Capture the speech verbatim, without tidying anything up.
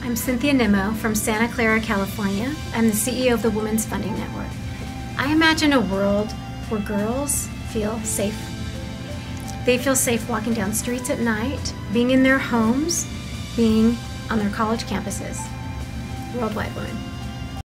I'm Cynthia Nimmo from Santa Clara, California. I'm the C E O of the Women's Funding Network. I imagine a world where girls feel safe. They feel safe walking down streets at night, being in their homes, being on their college campuses. Worldwide Women.